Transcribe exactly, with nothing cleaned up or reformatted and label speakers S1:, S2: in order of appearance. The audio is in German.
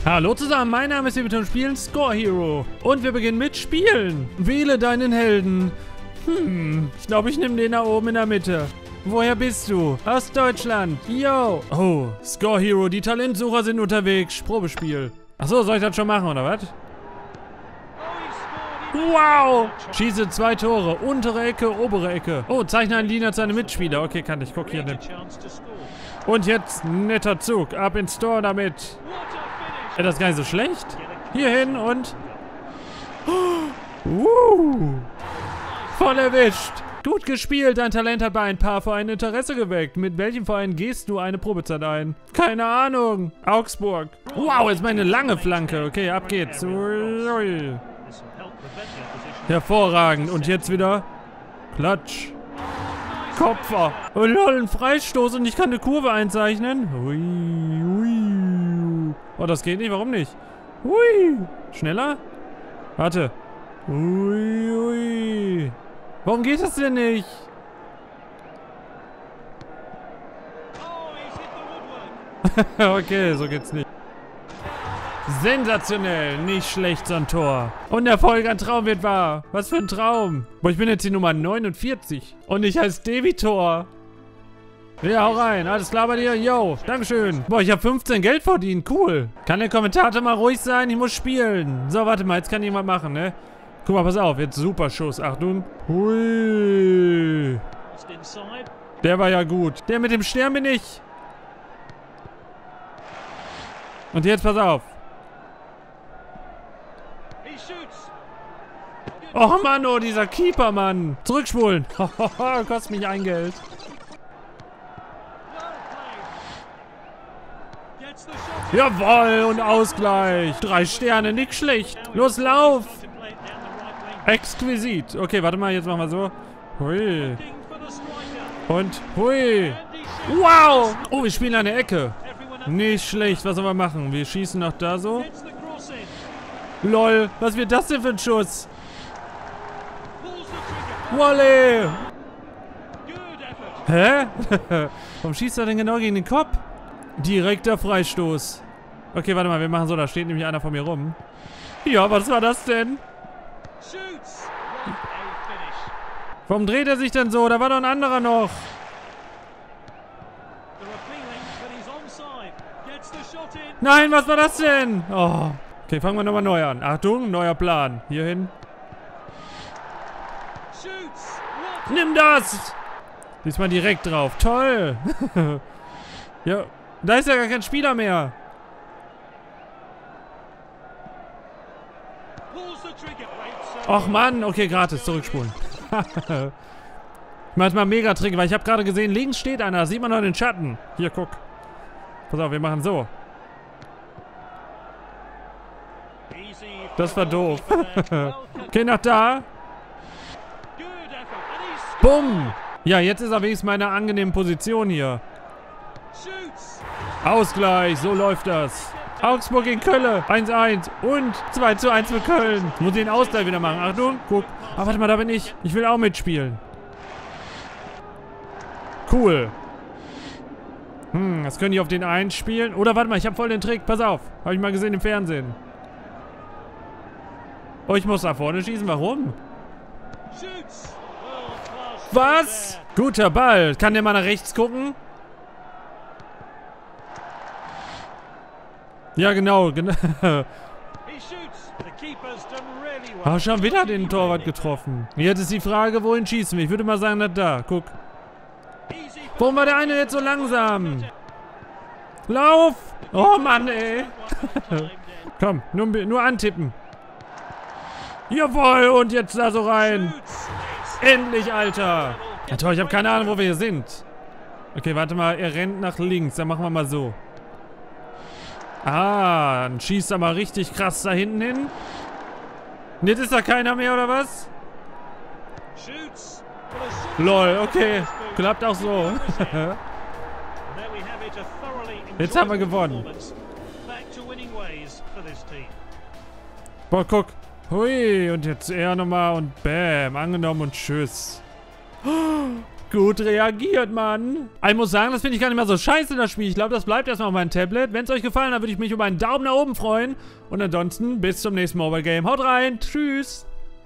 S1: Hallo zusammen, mein Name ist David und spielen Score Hero. Und wir beginnen mit Spielen. Wähle deinen Helden. Hm, ich glaube, ich nehme den da oben in der Mitte. Woher bist du? Aus Deutschland. Yo. Oh, Score Hero, die Talentsucher sind unterwegs. Probespiel. Achso, soll ich das schon machen, oder was? Wow! Schieße zwei Tore. Untere Ecke, obere Ecke. Oh, zeichne einen Diener zu einem Mitspieler. Okay, kann ich. Guck hier nicht. Und jetzt netter Zug. Ab ins Tor damit. Ja, das ist gar nicht so schlecht. Hier hin und... Uh, voll erwischt. Gut gespielt. Dein Talent hat bei ein paar Vereinen Interesse geweckt. Mit welchem Verein gehst du eine Probezeit ein? Keine Ahnung. Augsburg. Wow, jetzt meine lange Flanke. Okay, ab geht's. Ui. Hervorragend. Und jetzt wieder... Klatsch. Kopfer. Oh lol, ein Freistoß und ich kann eine Kurve einzeichnen. Ui, ui. Oh, das geht nicht. Warum nicht? Ui. Schneller? Warte. Ui, ui. Warum geht das denn nicht? Okay, so geht's nicht. Sensationell. Nicht schlecht, so ein Tor. Und der Folge ein Traum wird wahr. Was für ein Traum. Boah, ich bin jetzt die Nummer neunundvierzig. Und ich heiße Debitor. Ja, hau rein. Alles klar bei dir? Yo, dankeschön. Boah, ich habe fünfzehn Geld verdient. Cool. Kann der Kommentator mal ruhig sein? Ich muss spielen. So, warte mal. Jetzt kann jemand machen, ne? Guck mal, pass auf. Jetzt super Schuss. Achtung. Hui. Der war ja gut. Der mit dem Stern bin ich. Und jetzt pass auf. Och Mann, oh, dieser Keeper, Mann. Zurückspulen. Kostet mich ein Geld. Jawohl, und Ausgleich. Drei Sterne, nicht schlecht. Los, lauf. Exquisit. Okay, warte mal, jetzt machen wir so. Hui. Und hui. Wow. Oh, wir spielen eine Ecke. Nicht schlecht, was sollen wir machen? Wir schießen nach da so. Lol, was wird das denn für ein Schuss? Wolle! Hä? Warum schießt er denn genau gegen den Kopf? Direkter Freistoß. Okay, warte mal, wir machen so, da steht nämlich einer von mir rum. Ja, was war das denn? Warum dreht er sich denn so? Da war doch ein anderer noch. Nein, was war das denn? Oh. Okay, fangen wir nochmal neu an. Achtung, neuer Plan. Hier hin. Nimm das! Diesmal direkt drauf. Toll! Ja, da ist ja gar kein Spieler mehr. Och Mann, okay, gratis. Zurückspulen. Ich mach mal mega Trick, weil ich habe gerade gesehen, links steht einer. Da sieht man noch den Schatten. Hier, guck. Pass auf, wir machen so. Das war doof. Okay, nach da. Bumm. Ja, jetzt ist er wenigstens meine angenehme Position hier. Ausgleich, so läuft das. Augsburg gegen Köln. eins eins und zwei zu eins für Köln. Muss den Ausgleich wieder machen. Achtung, guck. Ah, warte mal, da bin ich. Ich will auch mitspielen. Cool. Hm, das können die auf den einen spielen. Oder warte mal, ich habe voll den Trick. Pass auf. Habe ich mal gesehen im Fernsehen. Oh, ich muss da vorne schießen. Warum? Was? Guter Ball. Kann der mal nach rechts gucken? Ja, genau. genau. Oh, schon wieder den Torwart getroffen. Jetzt ist die Frage, wohin schießen wir? Ich würde mal sagen, na da. Guck. Warum war der eine jetzt so langsam? Lauf! Oh Mann, ey. Komm, nur, nur antippen. Jawohl, und jetzt da so rein. Endlich, Alter. Ja, toll, ich habe keine Ahnung, wo wir hier sind. Okay, warte mal, er rennt nach links. Dann machen wir mal so. Ah, dann schießt er mal richtig krass da hinten hin. Und jetzt ist da keiner mehr, oder was? Lol, okay. Klappt auch so. Jetzt haben wir gewonnen. Boah, guck. Hui, und jetzt er nochmal und bam, angenommen und tschüss. gut reagiert, Mann. Ich muss sagen, das finde ich gar nicht mehr so scheiße, das Spiel. Ich glaube, das bleibt erstmal auf meinem Tablet. Wenn es euch gefallen hat, würde ich mich über einen Daumen nach oben freuen. Und ansonsten bis zum nächsten Mobile Game. Haut rein. Tschüss.